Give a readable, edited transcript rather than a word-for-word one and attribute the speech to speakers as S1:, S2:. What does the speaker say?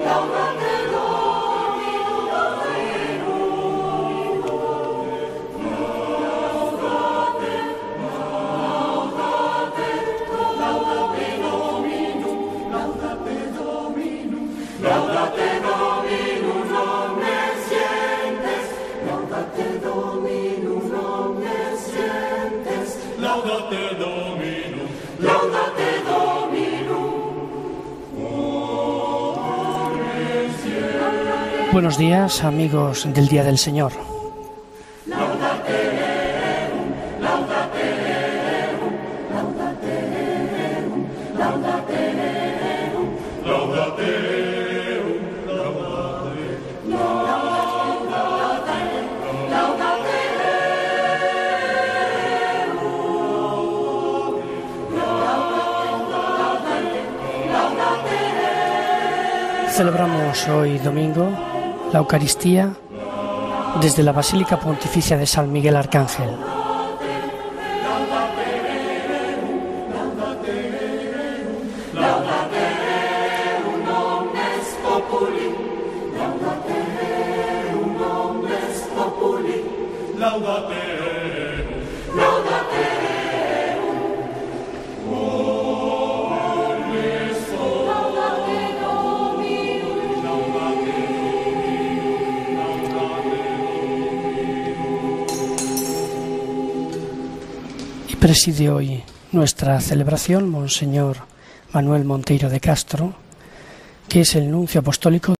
S1: Buenos días, amigos del Día del Señor. Celebramos hoy domingo la Eucaristía desde la Basílica Pontificia de San Miguel Arcángel. Preside hoy nuestra celebración Monseñor Manuel Monteiro de Castro, que es el nuncio apostólico